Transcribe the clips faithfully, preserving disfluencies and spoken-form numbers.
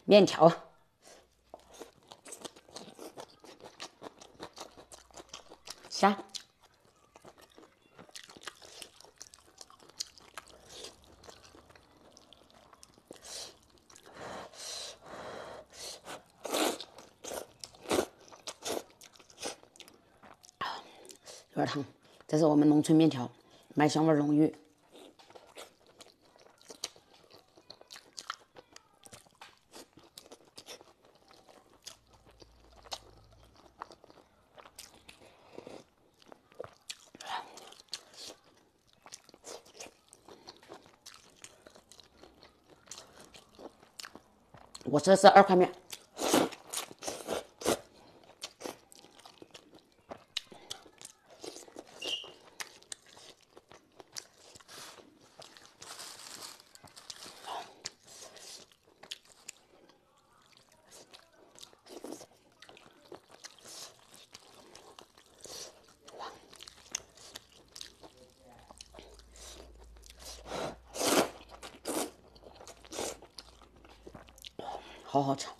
面条，下。有点烫，这是我们农村面条，麦香味浓郁。我吃的是二块面。好好吃。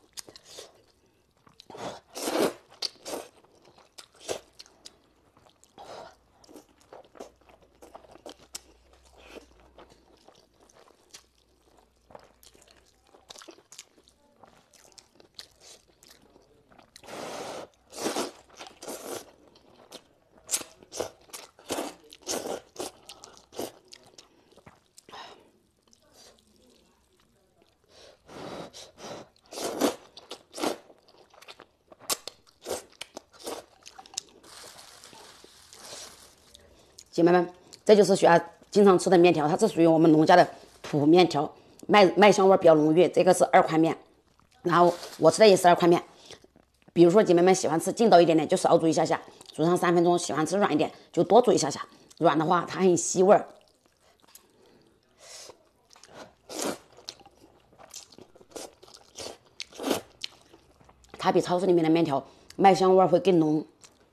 姐妹们，这就是需要经常吃的面条，它是属于我们农家的土面条，麦麦香味比较浓郁。这个是二块面，然后我吃的也是二块面。比如说姐妹们喜欢吃劲道一点点，就少煮一下下，煮上三分钟；喜欢吃软一点，就多煮一下下。软的话它很吸味儿。它比超市里面的面条麦香味会更浓。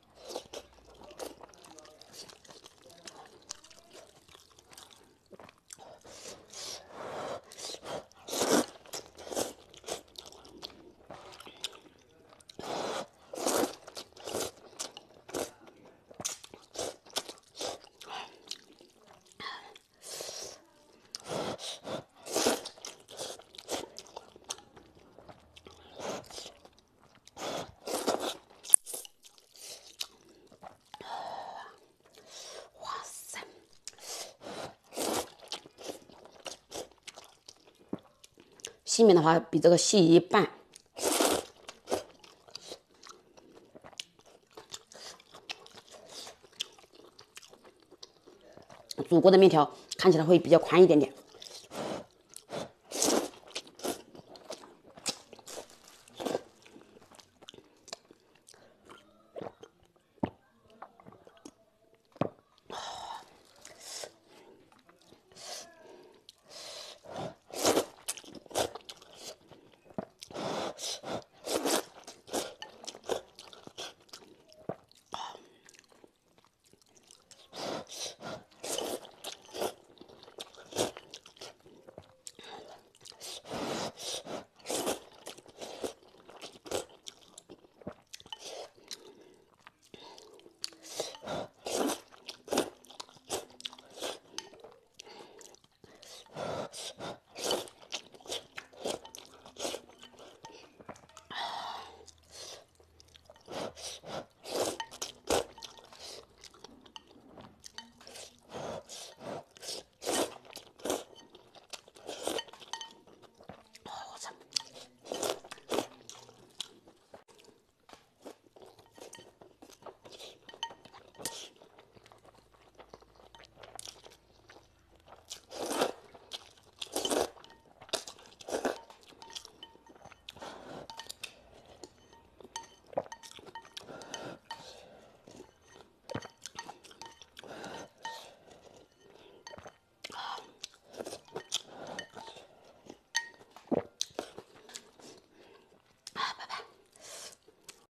细面的话比这个细一半。煮过的面条看起来会比较宽一点点。